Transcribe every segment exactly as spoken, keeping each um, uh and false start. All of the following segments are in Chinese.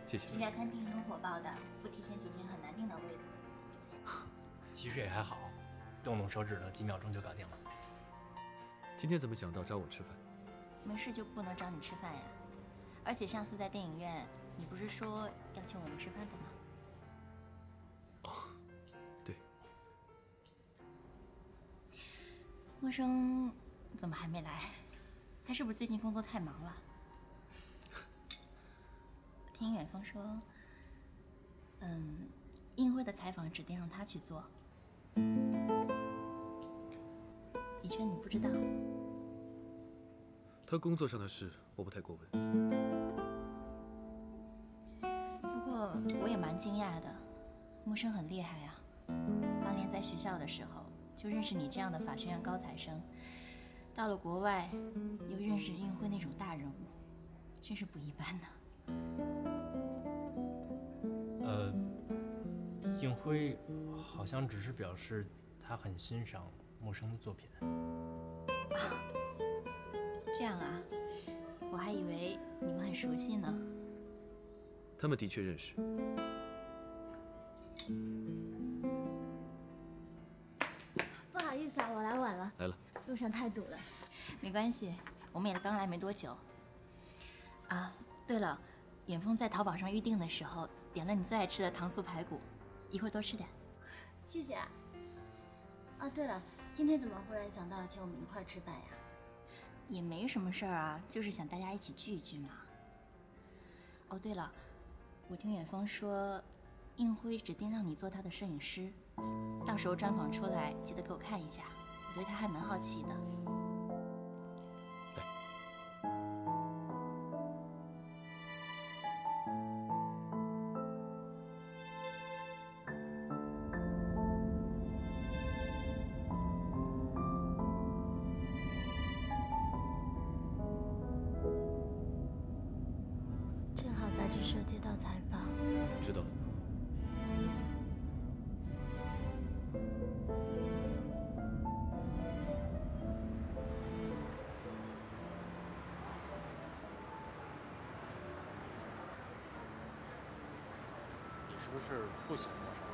谢谢。 这家餐厅很火爆的，不提前几天很难订到位子的。 其实也还好，动动手指头几秒钟就搞定了。 今天怎么想到找我吃饭？ 没事就不能找你吃饭呀？而且上次在电影院，你不是说要请我们吃饭的吗？ 哦，对。 陌生怎么还没来？他是不是最近工作太忙了？听远峰说，嗯，映辉的采访指定让他去做。以琛，你不知道？ 他工作上的事我不太过问。 不过我也蛮惊讶的，陌生很厉害啊。当年在学校的时候就认识你这样的法学院高材生，到了国外又认识映辉那种大人物，真是不一般呢。 呃，映辉好像只是表示他很欣赏陌生的作品。 啊，这样啊，我还以为你们很熟悉呢。 他们的确认识。 不好意思啊，我来晚了。 来了。 路上太堵了。 没关系，我们也刚来没多久。啊，对了，远峰在淘宝上预定的时候点了你最爱吃的糖醋排骨，一会儿多吃点。 谢谢啊。啊，对了，今天怎么忽然想到请我们一块儿吃饭呀？ 也没什么事儿啊，就是想大家一起聚一聚嘛。哦，对了，我听远峰说，映辉指定让你做他的摄影师，到时候专访出来记得给我看一下，我对他还蛮好奇的。 正好杂志社接到采访。 知道了。 你是不是不喜欢陌生？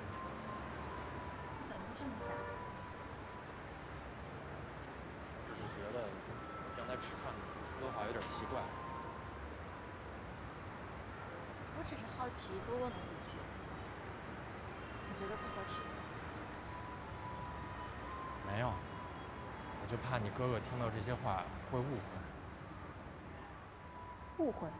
你怎么这么想？ 只是觉得刚才吃饭的时候说的话有点奇怪。 我只是好奇，多问了几句。你觉得不合适？ 没有，我就怕你哥哥听到这些话会误会。 误会？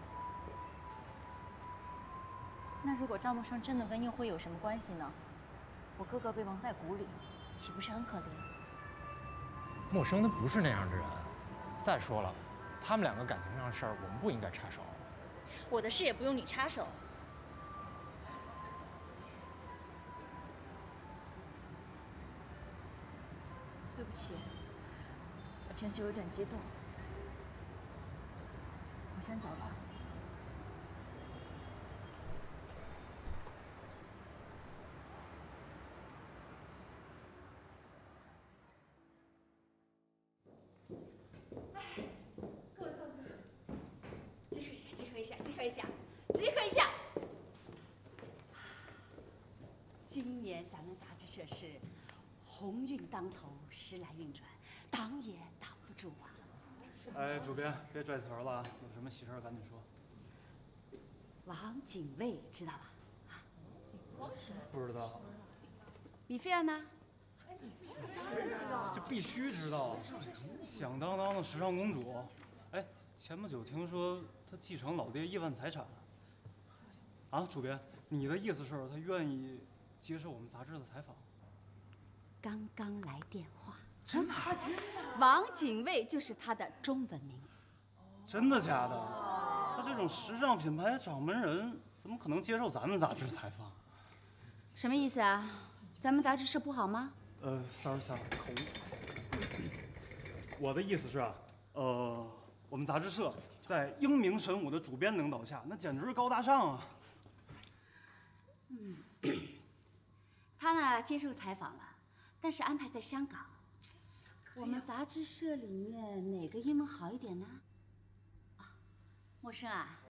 那如果赵默笙真的跟映辉有什么关系呢？我哥哥被蒙在鼓里，岂不是很可怜？ 陌生他不是那样的人。再说了，他们两个感情上的事儿，我们不应该插手。 我的事也不用你插手。对不起，我情绪有点激动，我先走了。 各位各位，集合一下，集合一下，集合一下，集合一下！今年咱们杂志社是鸿运当头，时来运转，挡也挡不住啊！ 哎，主编，别拽词儿了啊！有什么喜事儿赶紧说。 王景卫知道吧？ 王什么？不知道。 米菲尔呢？ 这必须知道，响当当的时尚公主。哎，前不久听说她继承老爹亿万财产。啊，主编，你的意思是她愿意接受我们杂志的采访？ 刚刚来电话， 真的？ 王景卫就是她的中文名字。 真的假的？她这种时尚品牌掌门人，怎么可能接受咱们杂志采访？ 什么意思啊？咱们杂志社不好吗？ 呃，sorry sorry，口误。我的意思是啊，呃，我们杂志社在英明神武的主编领导下，那简直是高大上啊。 嗯，他呢接受采访了，但是安排在香港。我们杂志社里面哪个英文好一点呢？啊，陌生啊，